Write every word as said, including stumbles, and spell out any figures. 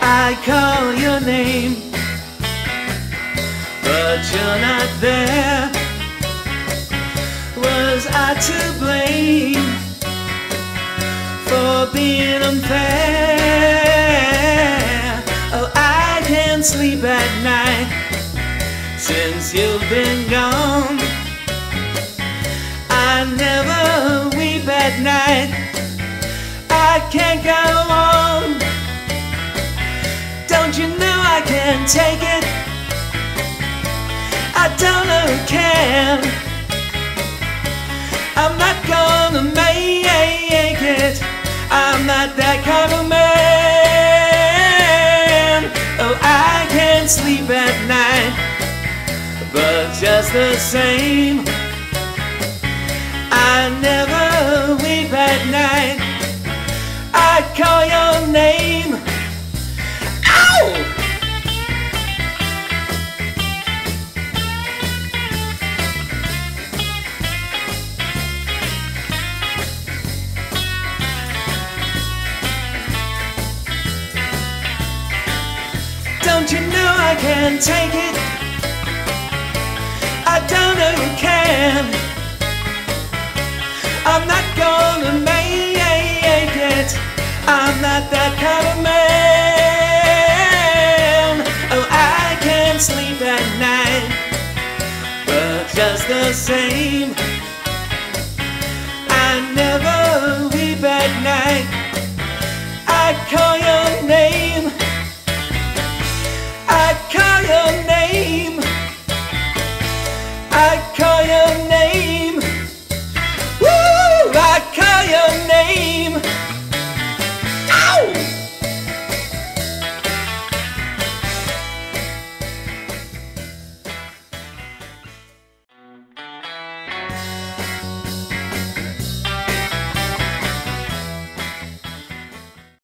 I call your name, but you're not there. Was I to blame for being unfair? Oh, I can't sleep at night since you've been gone. I never weep at night, I can't go on. Don't you know I can't take it? I don't know who can. I'm not gonna make it. I'm not that kind of man. Oh, I can't sleep at night, but just the same, I never weep at night. I call your name. Ow! Don't you know I can't take it? I don't know who can. I'm not gonna make it. I'm not that kind of man. Oh, I can't sleep at night, but just the same, I never weep at night. I call you